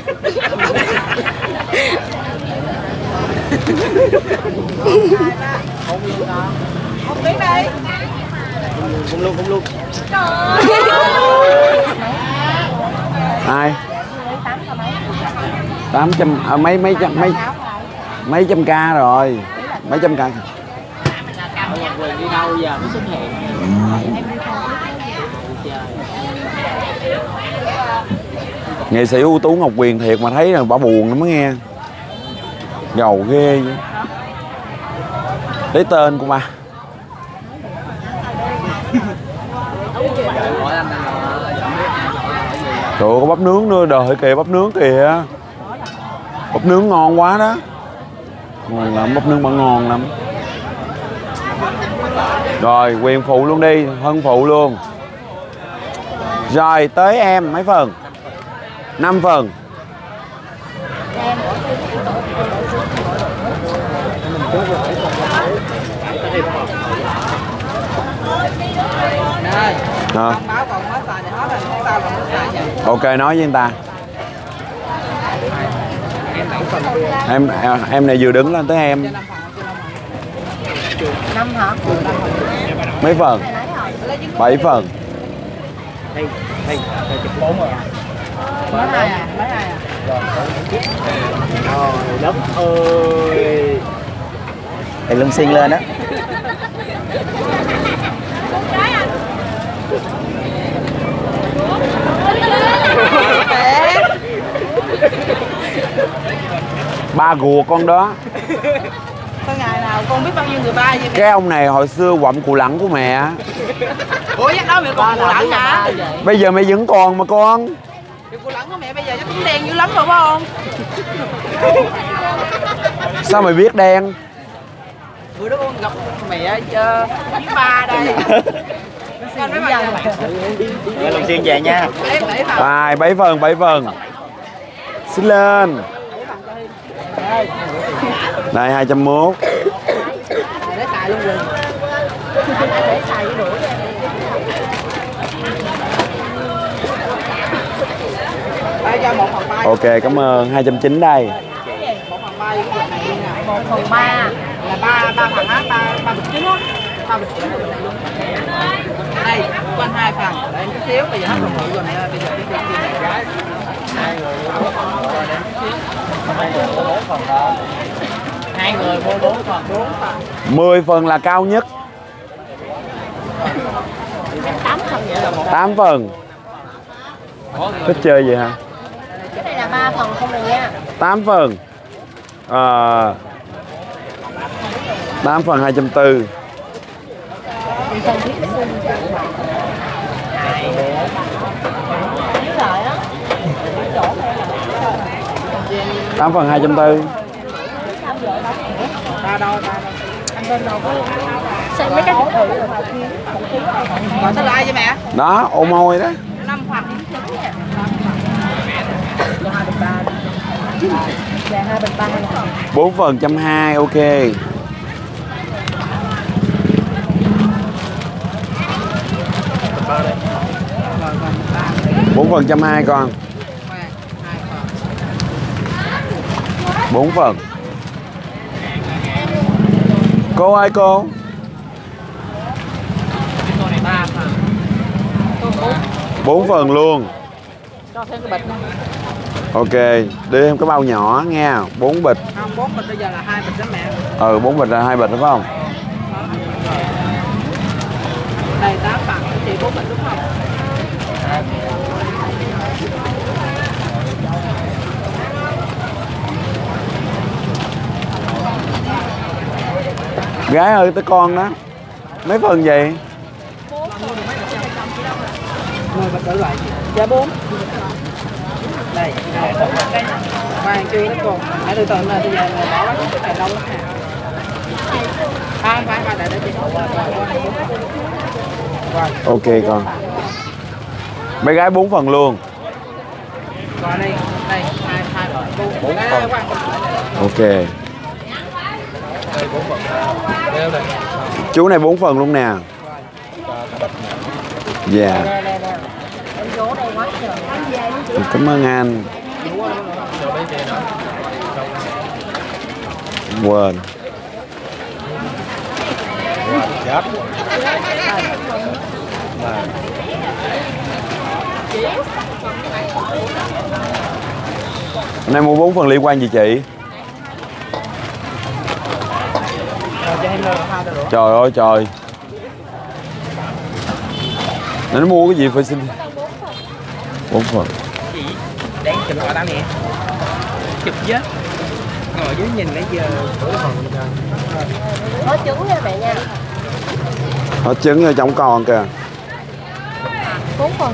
Không biết đây. Không luôn. Ai? 800 à, mấy trăm ca rồi. Mấy trăm ca. Quyền đi đâu giờ mới xuất hiện. Nghệ sĩ ưu tú Ngọc Quyền thiệt mà thấy là bà buồn lắm mới nghe. Giàu ghê vậy. Lấy tên của bà. Trời ơi, có bắp nướng nữa, đời kìa, bắp nướng kìa. Bắp nướng ngon quá đó. Ngon lắm, bắp nướng bà ngon lắm. Rồi, Quyền phụ luôn đi, Hân phụ luôn. Rồi, tới em, mấy phần? 5 phần. À. Ok, nói với anh ta. Em này vừa đứng lên tới em. 5 hả? Mấy phần? 7 phần. Mấy hai à? Trời đất ơi. Thầy lưng xiên lên á. Ba gùa con đó. Có ngày nào con biết bao nhiêu người ba vậy? Cái ông này hồi xưa quặm cù lẳng của mẹ. Ủa chắc đó mẹ còn cù lẳng hả? Bây giờ mẹ vẫn còn mà con. Cù lẳng của mẹ bây giờ chắc cũng đen dữ lắm rồi phải không? Sao mày biết đen? Bữa đó con gặp mẹ với ba đây. Con nói bao giờ? Lưng xiên về nha. Bài 7 phần, 7 phần. Xin lên. Đây 201. Để xài luôn rồi. Để xài với đuổi. Cho 1/3. Ok, cảm ơn. 290 đây. 1/3 cái việc này nè. 1/3 là 3 phần á, 3 bịch trứng á. 3 bịch trứng rồi này luôn. Đây, quanh 2 phần. Để chút xíu bây giờ hết phần rồi nè, bây giờ cái chuyện này. 2 người mua 4 phần. 10 phần là cao nhất. 8 phần vậy là 8 phần. Thích chơi vậy hả? cái này là 3 phần không rồi nha. 8 phần. 8 phần 240. Tám phần 240. Sao mấy cái thử còn sao lại vậy mẹ? Đó, ô môi đó. 5 phần nha. 4 phần 120, ok. 4 phần 120 con. 4 phần. Cô ơi cô. 4 phần luôn. Cho thêm cái bịch nữa. Ok, đưa em cái bao nhỏ nghe. 4 bịch. Không, 4 bịch bây giờ là 2 bịch đó mẹ. 4 bịch là 2 bịch đúng không? Đây 8 phần chị 4 bịch đúng không? Gái ơi tới con đó. Mấy phần vậy? 10 bịch đổi lại. Dạ 4. Đây, khoan chưa nó còn. Hãy từ từ nè, bây giờ bỏ cái này lâu lắm nè. Khoan để chị. Ok con. Bé gái 4 phần luôn. Rồi đây, hai rồi. 4 phần. Ok. Chú này 4 phần luôn nè. Dạ. Cảm ơn anh. Quên. Chết. Hôm nay mua 4 phần liên quan gì chị? Trời ơi trời. Nó mua cái gì phải xin 4 phần. Chị đang chụp họ tao nè. Chụp với. Ngồi dưới nhìn nãy giờ. Có trứng nha mẹ nha. Hết trứng ở trong còn kìa. 4 phần.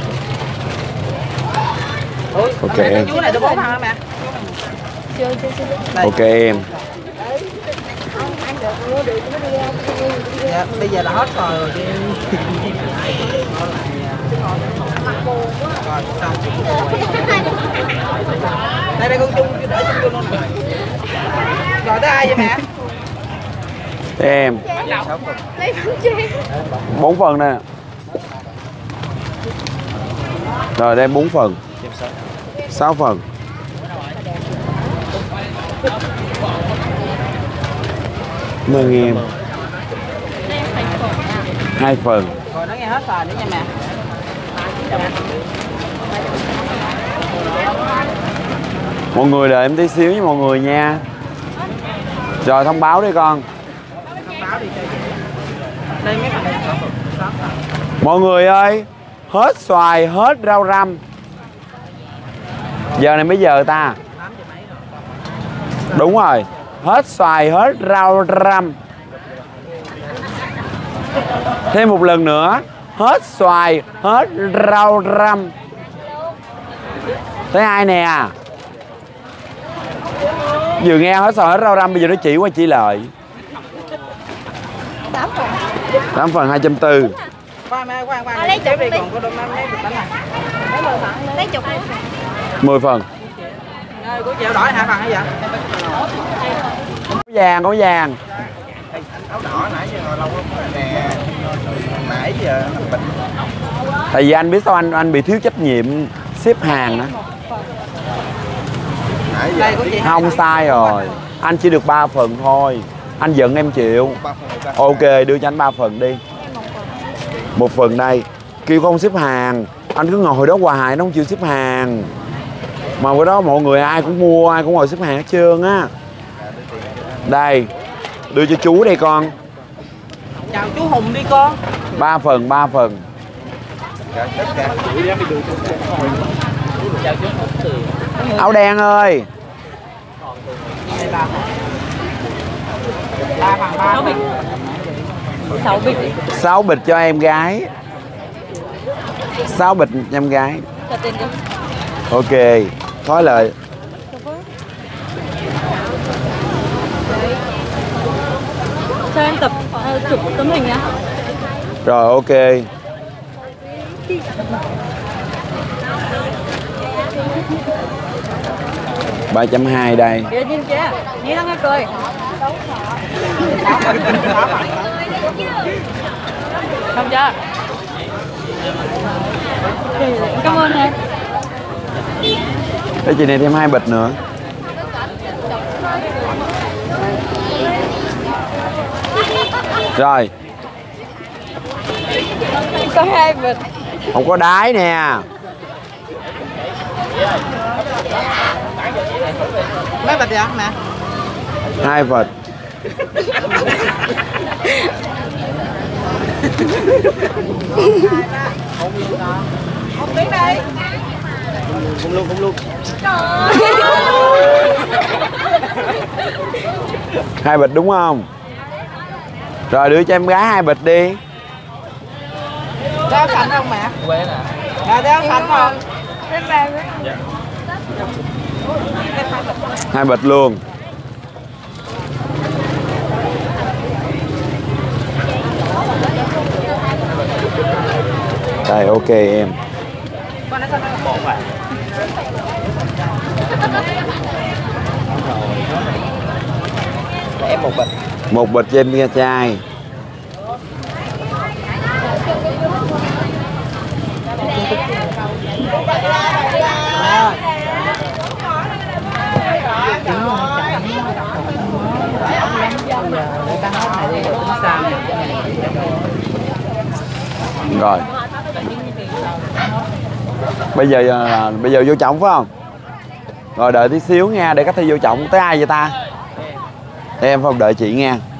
Ok em. Chú này được 4 phần hả mẹ? Chưa. Ok em. Ăn được mua được nó đi ăn. Dạ, bây giờ là hết rồi chị. Rồi xong. Đây con chung để chung luôn. Gọi tới ai vậy mẹ? Thế em. Lấy con chén. 4 phần nè. Rồi đây 4 phần. 6 phần. Mừng em. 2 phần. Rồi nó nghe hết rồi nữa nha mẹ. Mọi người đợi em tí xíu với mọi người nha. Rồi thông báo đi con. Thông báo đi cho chị. Đây mấy phần này. Mọi người ơi, hết xoài, hết rau răm. Giờ này mấy giờ ta? Đúng rồi, hết xoài, hết rau răm. Thêm một lần nữa, hết xoài, hết rau răm. Thấy ai nè? Vừa nghe hết xoài, hết rau răm, bây giờ nó chỉ qua chỉ lợi. 8 phần. 8 phần 240. Khoan Lấy chục đi. còn có đôi năm lấy được bánh này. Lấy 10 phần. Lấy chục đi. 10 phần. Của chị áo đỏ 2 phần hay vậy? Có vàng. Áo đỏ nãy giờ ngồi lâu lắm nè. Nãy giờ bệnh. Tại vì anh biết sao anh bị thiếu trách nhiệm xếp hàng đó. Nãy giờ Đây của chị. Không sai rồi. Anh chỉ được 3 phần thôi. Anh giận em chịu. 3 phần 100. Ok, đưa cho anh 3 phần đi. 1 phần đây. Kêu không xếp hàng. Anh cứ ngồi đó hoài, nó không chịu xếp hàng. Mà bữa đó mọi người ai cũng mua, ai cũng ngồi xếp hàng hết trơn á. Đây, đưa cho chú đây con. Chào chú Hùng đi con. 3 phần, 3 phần. Cả tất cả. Chào chú Hùng từ. Áo đen ơi. Đây là 3 phần 3 bịch. 6 bịch. 6 bịch cho em gái. 6 bịch cho em gái. Cho tiền đi. Ok, thôi lời. Cho em tập chụp tấm hình nhá. Rồi ok. Ba chấm hai đây. Kìa nhìn kìa. Nhìn nó nghe cười. Không chưa? Cảm ơn em. Đây chị này thêm 2 bịch nữa. Rồi. Có 2 bịch. Không có đái nè. Mấy bịch vậy mẹ? 2 bịch. Một tiếng đây. Không luôn. 2 bịch đúng không? Rồi đưa cho em gái 2 bịch đi. Đeo khánh không mẹ? Quên à. Dạ đeo khánh không? Em bàn với. 2 bịch luôn. Đây ok em. Em một bịch. 1 bịch cho em trai. tiếng luôn để ta hết này đi rồi tính sao nè. Rồi bây giờ vô trọng phải không? Rồi đợi tí xíu nha, để cách thi vô trọng tới ai vậy ta? Em phải đợi chị nha.